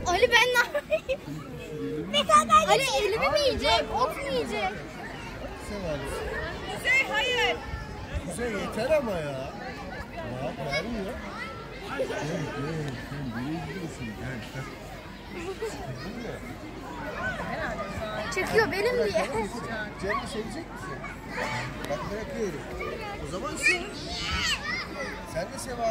Ali ben ne yapayım? Ali elimi mi yiyecek? Ot mu yiyecek? Kuzey hayır. Kuzey yeter ama ya. Ya vermiyor. Gel sen nereye gidiyorsun? Gel. Çekiyor benim diye. Canını sevecek misin? Bak bırakıyorum. O zaman sev. Sen de sev.